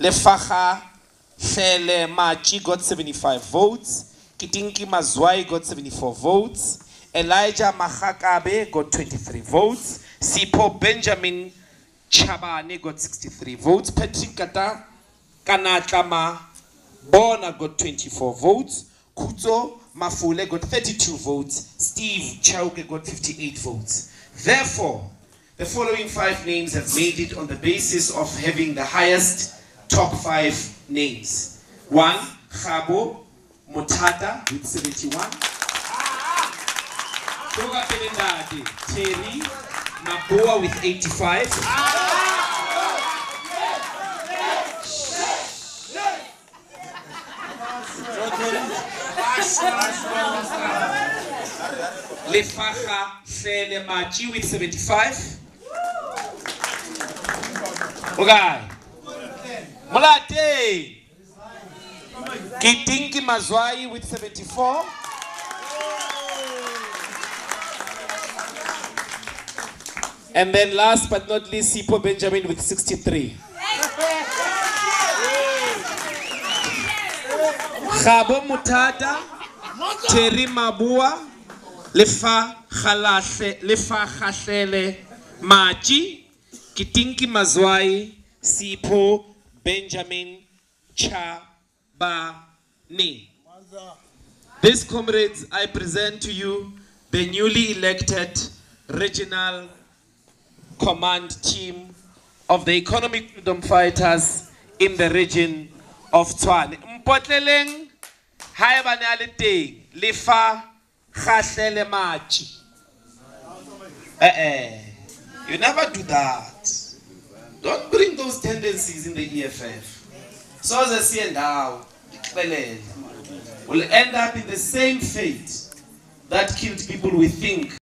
Lefaga Hlele Machi got 75 votes. Kitinki Mazwai got 74 votes. Elijah Mahakabe got 23 votes. Sipho Benjamin Chabane got 63 votes. Patrick Kata Kanatlama Bona got 24 votes. Kuto Mafule got 32 votes. Steve Chauke got 58 votes. Therefore, the following 5 names have made it on the basis of having the highest top 5 names. 1, Khabo Mutata with 71. Toga Pelendade, Terry Mabua with 85. Lefaga Hlele Machi with 75. Okay. Mulate Kitinki Mazwai with 74. And then last but not least, Sipho Benjamin with 63. Khabo Mutata, Terry Mabua, Lefaga Hlele Machi, Kitinki Mazwai, Sipho Benjamin Chabane. These comrades, I present to you the newly elected regional command team of the Economic Freedom Fighters in the region of Tshwane. Mpotleleng haebane a le teng Lefaga Hlele Machi. You never do that. Don't bring those tendencies in the EFF. So as I see now, we'll end up in the same fate that killed people we think